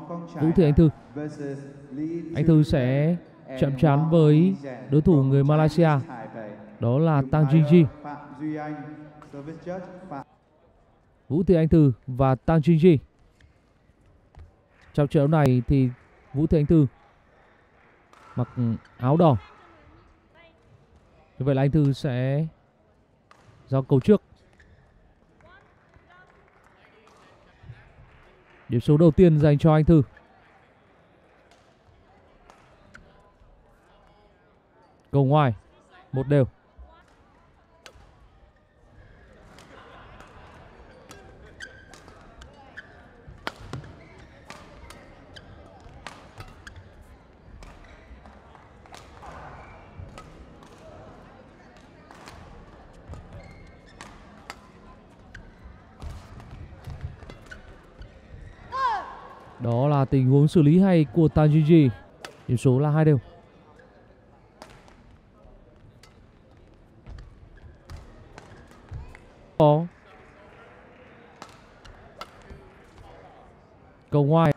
Vũ Thị Anh Thư. Anh Thư sẽ chạm trán với đối thủ người Malaysia, đó là Tang Jinji. Vũ Thị Anh Thư và Tang Jinji. Trong trận đấu này thì Vũ Thị Anh Thư mặc áo đỏ. Như vậy là anh Thư sẽ giao cầu trước. Điểm số đầu tiên dành cho anh Thư. Cầu ngoài, 1-1. Đó là tình huống xử lý hay của Tang Jinji. Điểm số là 2-2. Cầu ngoài.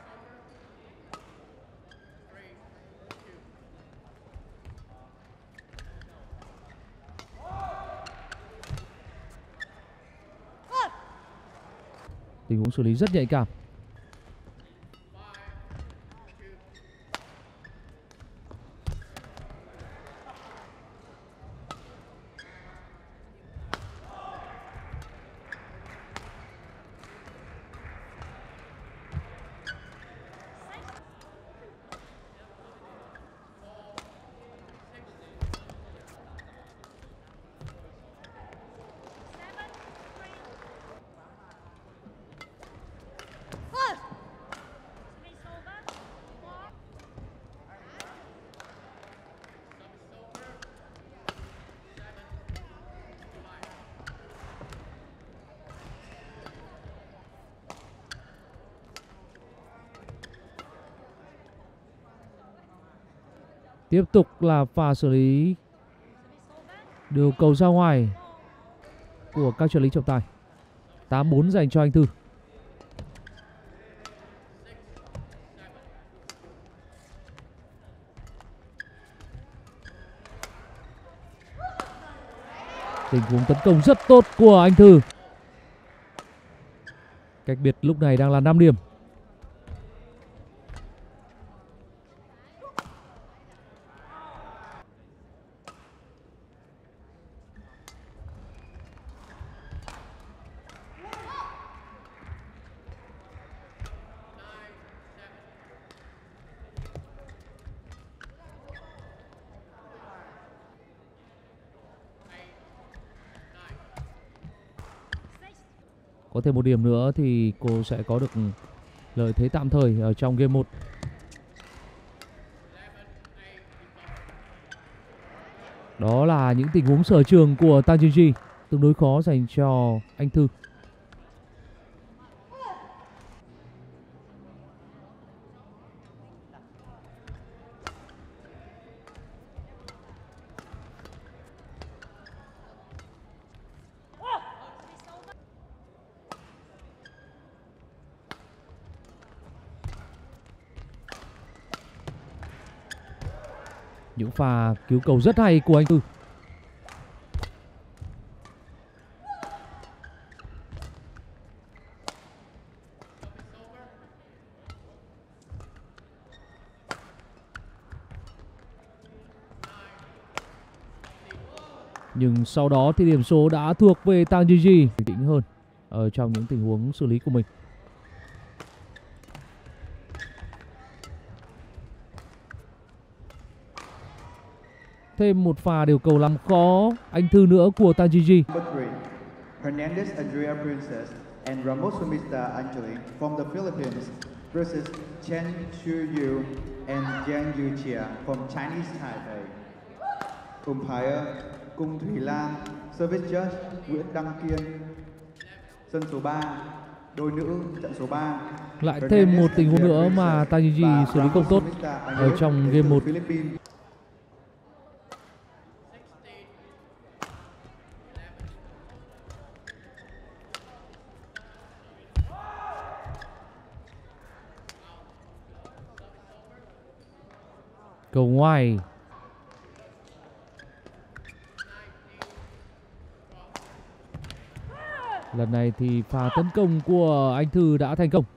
Tình huống xử lý rất nhạy cảm. Tiếp tục là pha xử lý điều cầu ra ngoài của các trợ lý trọng tài. 8-4 dành cho anh Thư. Tình huống tấn công rất tốt của anh Thư. Cách biệt lúc này đang là 5 điểm. Có thêm một điểm nữa thì cô sẽ có được lợi thế tạm thời ở trong game 1. Đó là những tình huống sở trường của Tang Jinji, tương đối khó dành cho anh Thư. Những pha cứu cầu rất hay của anh Thư. Nhưng sau đó thì điểm số đã thuộc về Tang Jinji, bình tĩnh hơn ở trong những tình huống xử lý của mình. Thêm một pha điều cầu làm khó anh Thư nữa của Tang Jinji. Hernandez Andrea Princess and Ramos Sumista Angeli from the Philippines versus Chen Chuyu and Jiang Yuchia from Chinese Taipei. Umpire Cung Thủy Lan, Service Judge Nguyễn Đăng Kiên. Sân số 3, đôi nữ trận số 3. Lại thêm một tình huống nữa mà Tang Jinji xử lý không tốt ở trong game 1. Cầu ngoài. Lần này thì pha tấn công của anh Thư đã thành công.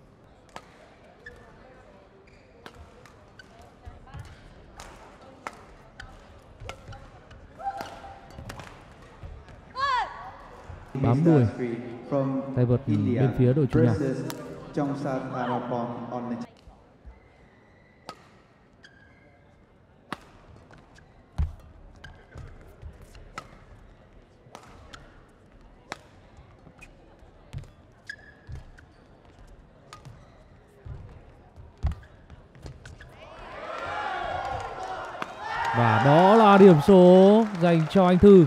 Bám đuôi tay vợt bên phía đội chủ nhà. Và đó là điểm số dành cho anh Thư.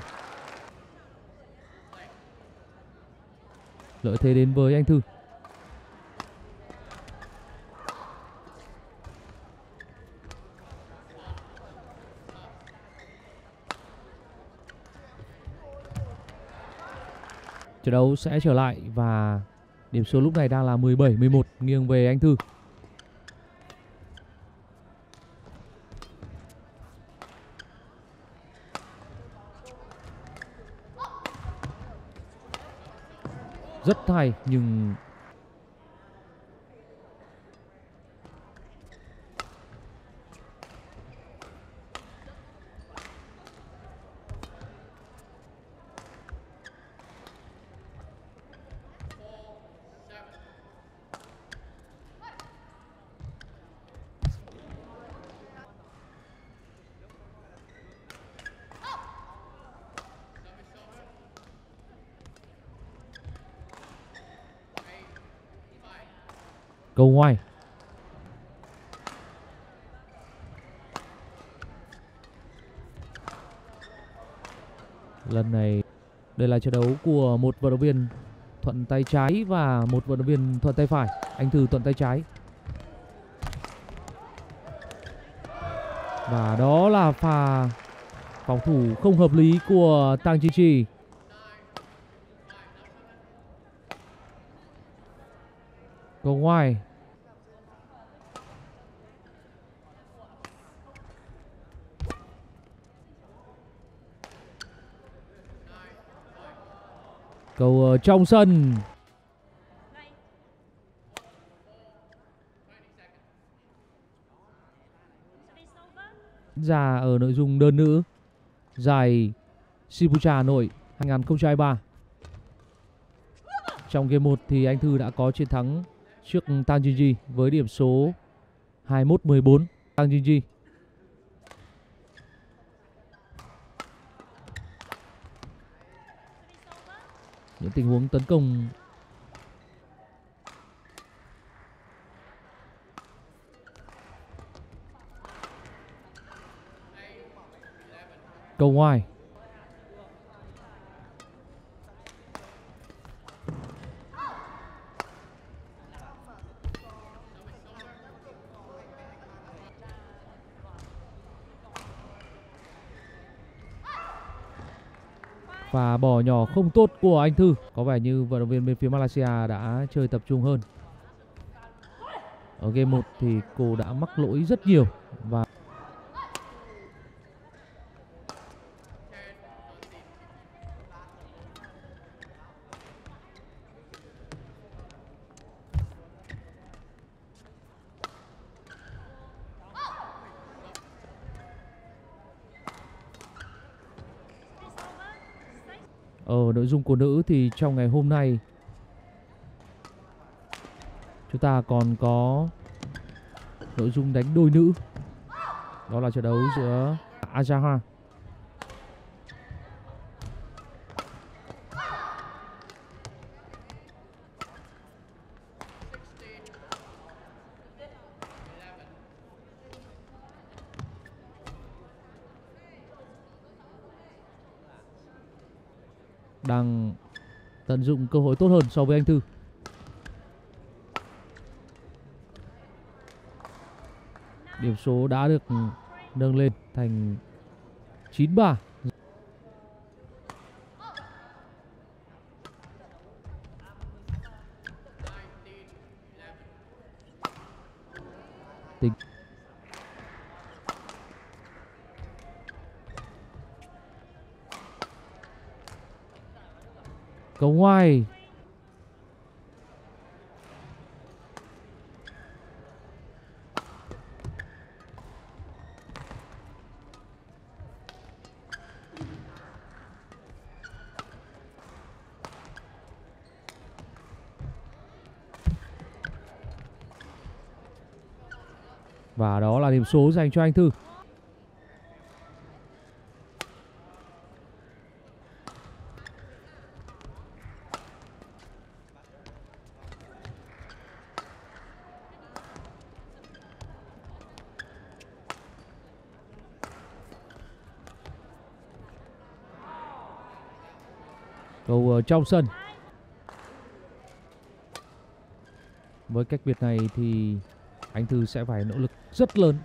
Lợi thế đến với anh Thư. Trận đấu sẽ trở lại và điểm số lúc này đang là 17-11 nghiêng về anh Thư. Rất hay nhưng cầu ngoài. Lần này đây là trận đấu của một vận động viên thuận tay trái và một vận động viên thuận tay phải. Anh Thư thuận tay trái. Và đó là pha phòng thủ không hợp lý của Tang Chi Chi. Cầu ngoài. Cầu trong sân. Ra ở nội dung đơn nữ giải Sipucha Hà Nội 2023. Trong game 1 thì anh Thư đã có chiến thắng trước Tang Jinji với điểm số 21-14. Tang Jinji. Những tình huống tấn công cầu ngoài. Và bỏ nhỏ không tốt của anh Thư. Có vẻ như vận động viên bên phía Malaysia đã chơi tập trung hơn. Ở game 1 thì cô đã mắc lỗi rất nhiều và ở nội dung của nữ thì trong ngày hôm nay chúng ta còn có nội dung đánh đôi nữ. Đó là trận đấu giữa Azaha đang tận dụng cơ hội tốt hơn so với anh Thư. Điểm số đã được nâng lên thành 9-3. Cầu ngoài. Và đó là điểm số dành cho anh Thư. Cầu ở trong sân. Với cách biệt này thì anh Thư sẽ phải nỗ lực rất lớn.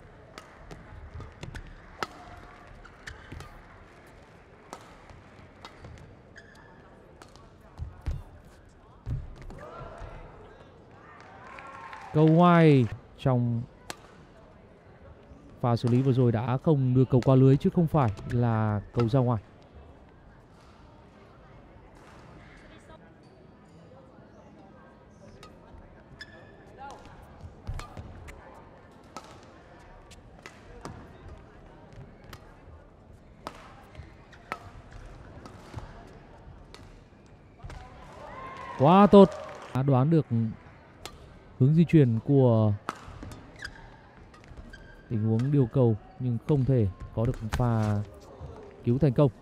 Cầu ngoài. Trong pha xử lý vừa rồi đã không đưa cầu qua lưới chứ không phải là cầu ra ngoài. Quá tốt. Đã đoán được hướng di chuyển của tình huống điều cầu nhưng không thể có được pha cứu thành công.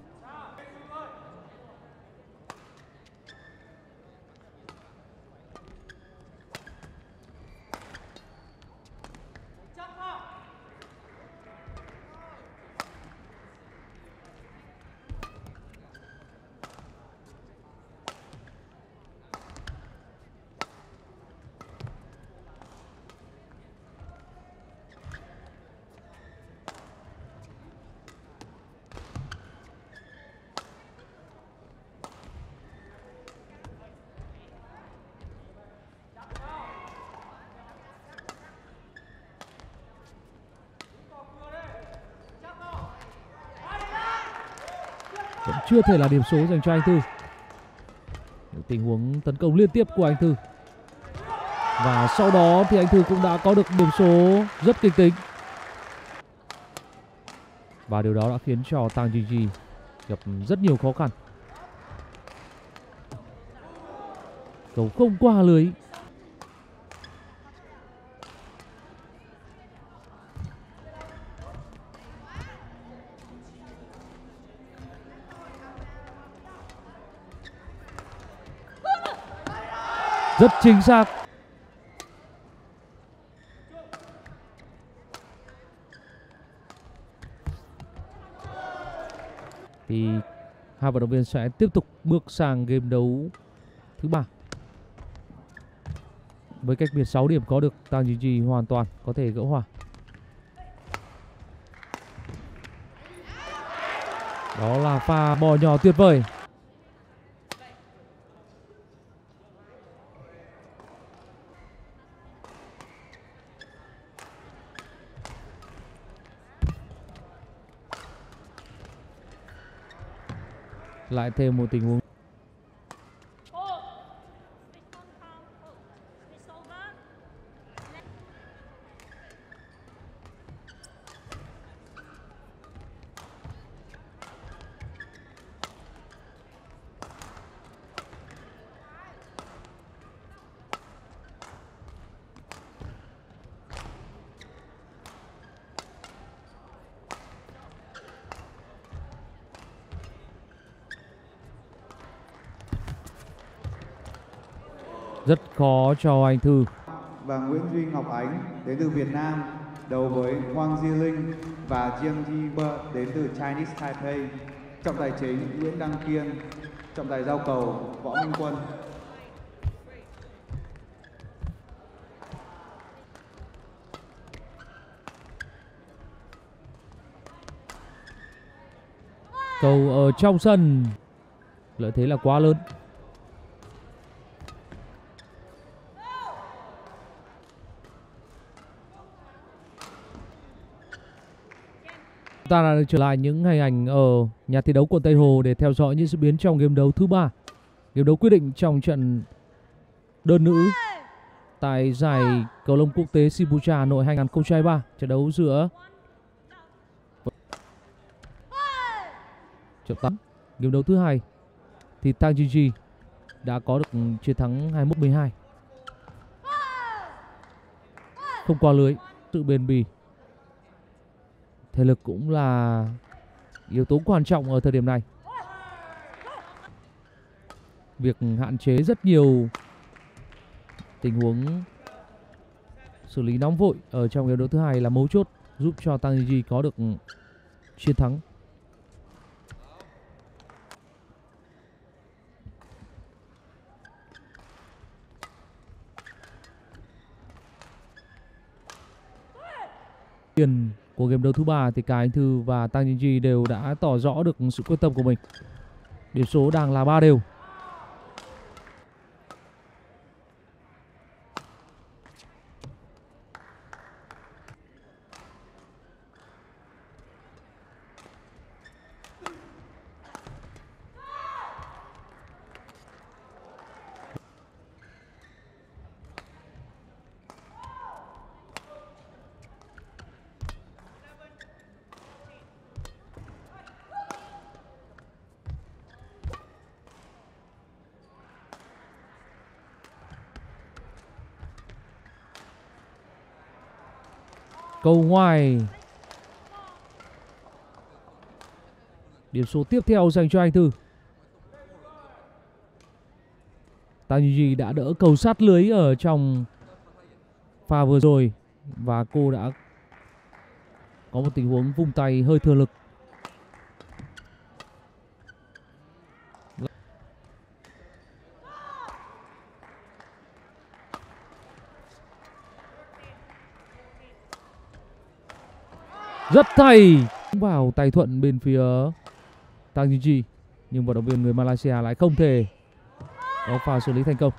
Vẫn chưa thể là điểm số dành cho anh Thư. Tình huống tấn công liên tiếp của anh Thư. Và sau đó thì anh Thư cũng đã có được điểm số rất kịch tính. Và điều đó đã khiến cho Tang Jinji gặp rất nhiều khó khăn. Cầu không qua lưới. Rất chính xác. Thì hai vận động viên sẽ tiếp tục bước sang game đấu thứ 3. Với cách biệt 6 điểm có được, Tang Jinji hoàn toàn có thể gỡ hòa. Đó là pha bỏ nhỏ tuyệt vời. Lại thêm một tình huống. Rất khó cho anh Thư. Và Nguyễn Duy Ngọc Ánh đến từ Việt Nam đấu với Hoàng Di Linh và Jiang Ji đến từ Chinese Taipei. Trọng tài chính Nguyễn Đăng Kiên, trọng tài giao cầu Võ Minh Quân. Cầu ở trong sân, lợi thế là quá lớn. Ta đã trở lại những hình ảnh ở nhà thi đấu quận Tây Hồ để theo dõi những diễn biến trong game đấu thứ 3 Game đấu quyết định trong trận đơn nữ tại giải cầu lông quốc tế Sibucha Hà Nội 2023. Trận đấu giữa trận 8. Game đấu thứ hai thì Tang Jinji đã có được chiến thắng 21-12. Không qua lưới, sự bền bỉ, thể lực cũng là yếu tố quan trọng ở thời điểm này. Việc hạn chế rất nhiều tình huống xử lý nóng vội ở trong game đấu thứ hai là mấu chốt giúp cho Tang Jinji có được chiến thắng. Tiền của game đấu thứ ba thì cả anh Thư và Tang Jinji đều đã tỏ rõ được sự quyết tâm của mình. Điểm số đang là 3 đều. Cầu ngoài. Điểm số tiếp theo dành cho anh Thư. Tang Jinji đã đỡ cầu sát lưới ở trong pha vừa rồi và cô đã có một tình huống vung tay hơi thừa lực. Rất hay vào tay thuận bên phía Tang Jinji, nhưng vận động viên người Malaysia lại không thể có pha xử lý thành công.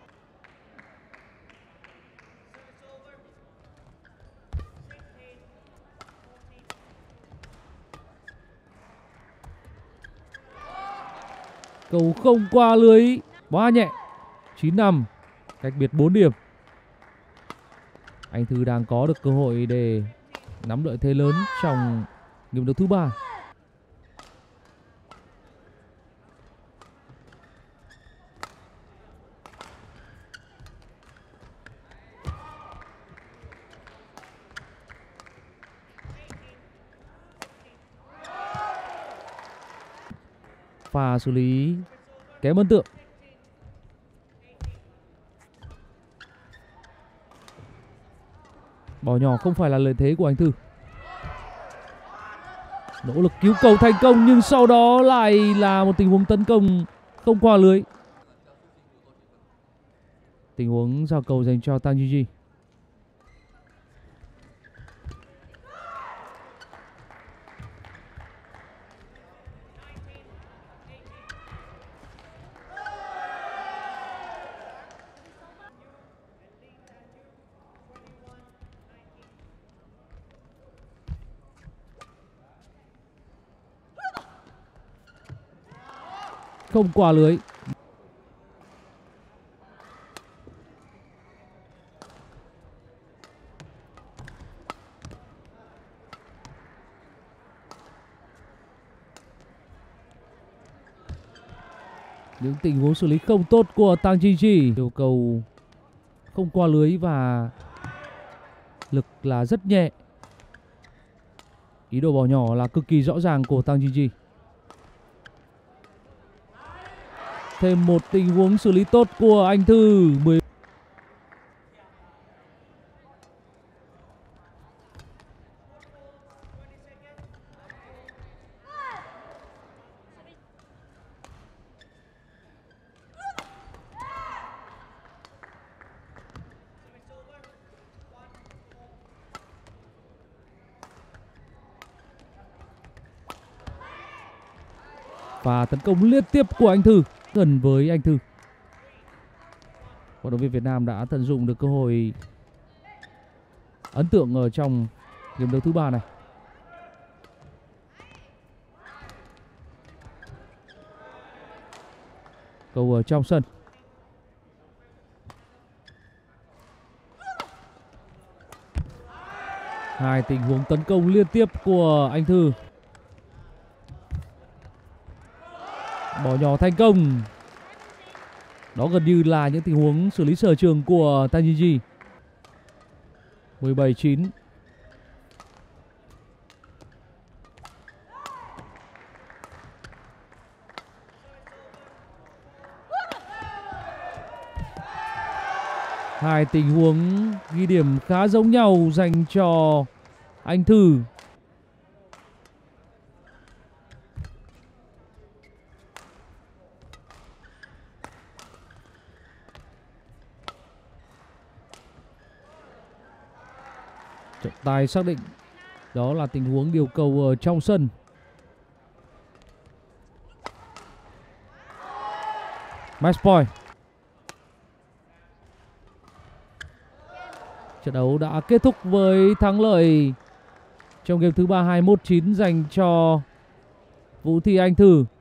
Cầu không qua lưới, quá nhẹ. 9-5, cách biệt 4 điểm. Anh Thư đang có được cơ hội để nắm lợi thế lớn trong game đấu thứ ba. Pha xử lý kém ấn tượng. Bỏ nhỏ không phải là lợi thế của anh Thư. Nỗ lực cứu cầu thành công nhưng sau đó lại là một tình huống tấn công không qua lưới. Tình huống giao cầu dành cho Tang Jinji. Không qua lưới. Những tình huống xử lý không tốt của Tang Jinji. Yêu cầu không qua lưới và lực là rất nhẹ. Ý đồ bỏ nhỏ là cực kỳ rõ ràng của Tang Jinji. Thêm một tình huống xử lý tốt của anh Thư. Và tấn công liên tiếp của anh Thư, gần với anh Thư. Vận động viên Việt Nam đã tận dụng được cơ hội ấn tượng ở trong game đấu thứ ba này. Cầu ở trong sân. Hai tình huống tấn công liên tiếp của anh Thư. Bỏ nhỏ thành công. Đó gần như là những tình huống xử lý sở trường của Tanjiji. 17-9. Hai tình huống ghi điểm khá giống nhau dành cho anh Thư. Trọng tài xác định đó là tình huống điều cầu ở trong sân. Match point. Trận đấu đã kết thúc với thắng lợi trong game thứ 3 21-9 dành cho Vũ Thị Anh Thư.